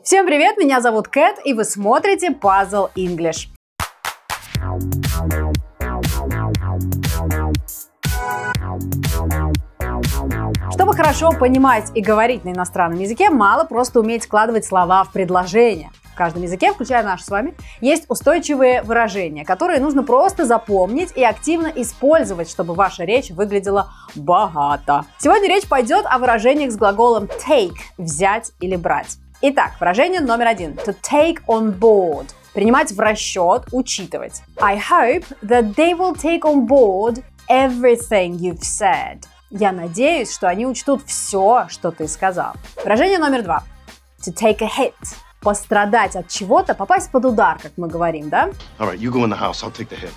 Всем привет, меня зовут Кэт, и вы смотрите Puzzle English. Чтобы хорошо понимать и говорить на иностранном языке, мало просто уметь складывать слова в предложения. В каждом языке, включая наш с вами, есть устойчивые выражения, которые нужно просто запомнить и активно использовать, чтобы ваша речь выглядела богато. Сегодня речь пойдет о выражениях с глаголом take – взять или брать. Итак, выражение номер 1 – to take on board – принимать в расчет, учитывать. I hope that they will take on board everything you've said. Я надеюсь, что они учтут все, что ты сказал. Выражение номер 2 – to take a hit – пострадать от чего-то, попасть под удар, как мы говорим, да? All right, you go in the house, I'll take the hit.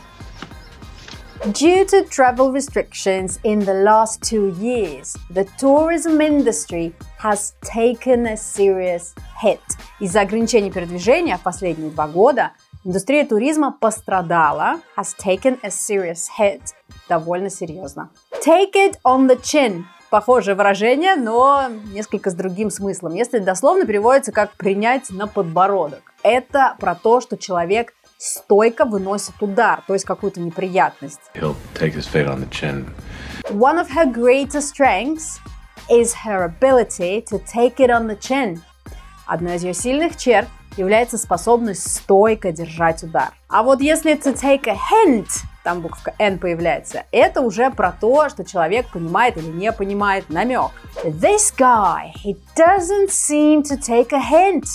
Due to travel restrictions in the last 2 years, the tourism industry has taken a serious hit. Из-за ограничений передвижения в последние 2 года индустрия туризма пострадала, has taken a serious hit, довольно серьезно. Take it on the chin. Похожее выражение, но несколько с другим смыслом. Если дословно переводится как «принять на подбородок». Это про то, что человек стойко выносит удар, то есть какую-то неприятность. He'll take his fate on the chin. One of her greatest strengths is her ability to take it on the chin. Одной из ее сильных черт является способность стойко держать удар. А вот если to take a hint, там буковка N появляется, это уже про то, что человек понимает или не понимает намек. This guy, he doesn't seem to take a hint.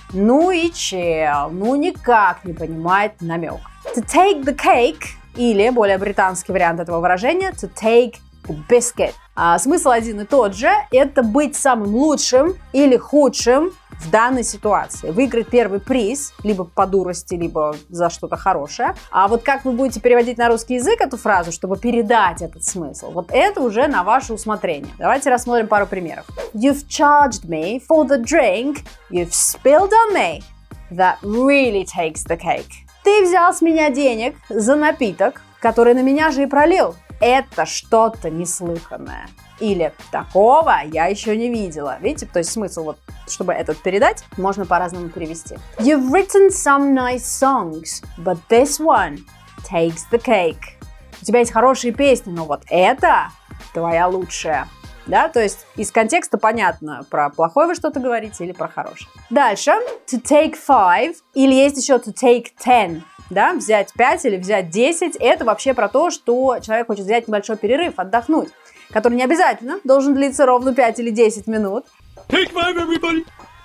Ну и чел, ну никак не понимает намек. To take the cake, или более британский вариант этого выражения, to take the biscuit. Смысл один и тот же, это быть самым лучшим или худшим в данной ситуации. Выиграть первый приз, либо по дурости, либо за что-то хорошее. А вот как вы будете переводить на русский язык эту фразу, чтобы передать этот смысл, вот это уже на ваше усмотрение. Давайте рассмотрим пару примеров. You've charged me for the drink you've spilled on me. That really takes the cake. Ты взял с меня денег за напиток, который на меня же и пролил. Это что-то неслыханное. Или такого я еще не видела. Видите, то есть смысл, вот, чтобы этот передать, можно по-разному перевести. You've written some nice songs, but this one takes the cake. У тебя есть хорошие песни, но вот это твоя лучшая. Да, то есть из контекста понятно, про плохое вы что-то говорите или про хорошее. Дальше, to take 5, или есть еще to take 10. Да, взять 5 или взять 10, это вообще про то, что человек хочет взять небольшой перерыв, отдохнуть, который не обязательно должен длиться ровно 5 или 10 минут. Take 5, everybody!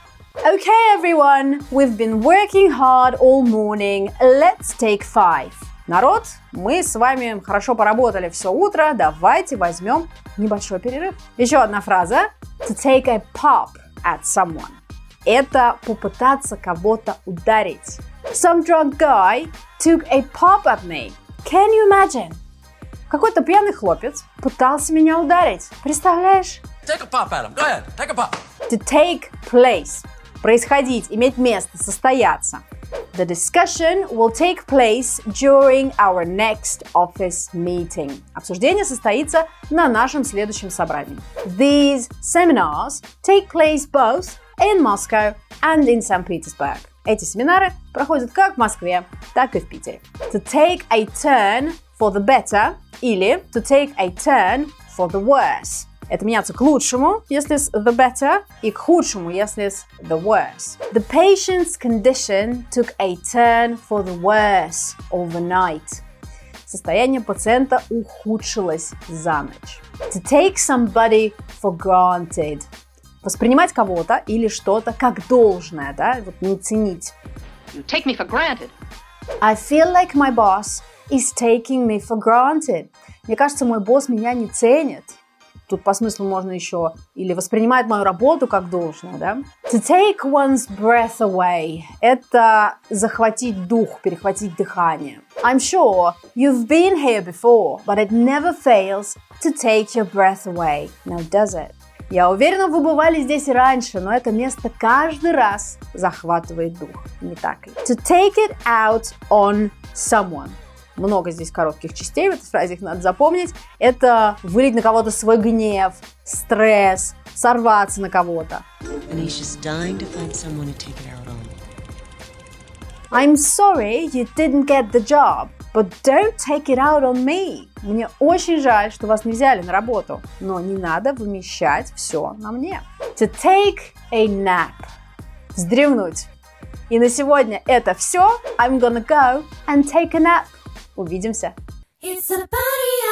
Okay, everyone, we've been working hard all morning. Let's take 5. Народ, мы с вами хорошо поработали все утро, давайте возьмем небольшой перерыв. Еще одна фраза. To take a pop at someone. Это попытаться кого-то ударить. Some drunk guy took a pop at me. Can you imagine? Какой-то пьяный хлопец пытался меня ударить. Представляешь? Take a pop at him. Go ahead. Take a pop. To take place. Происходить, иметь место, состояться. The discussion will take place during our next office meeting. Обсуждение состоится на нашем следующем собрании. These seminars take place both in Moscow and in St. Petersburg. Эти семинары проходят как в Москве, так и в Питере. To take a turn for the better или to take a turn for the worse. Это меняться к лучшему, если с the better, и к худшему, если с the worse. The patient's condition took a turn for the worse overnight. Состояние пациента ухудшилось за ночь. To take somebody for granted. Воспринимать кого-то или что-то как должное, да, вот не ценить. You take me for granted. I feel like my boss is taking me for granted. Мне кажется, мой босс меня не ценит. Тут по смыслу можно еще или воспринимает мою работу как должное, да? To take one's breath away. Это захватить дух, перехватить дыхание. I'm sure you've been here before, but it never fails to take your breath away. Now does it? Я уверена, вы бывали здесь и раньше, но это место каждый раз захватывает дух, не так ли? To take it out on someone. Много здесь коротких частей в этой фразе, их надо запомнить. Это вылить на кого-то свой гнев, стресс, сорваться на кого-то. I'm sorry you didn't get the job, but don't take it out on me. Мне очень жаль, что вас не взяли на работу, но не надо вымещать все на мне. To take a nap. Вздремнуть. И на сегодня это все. I'm gonna go and take a nap. Увидимся. It's a party.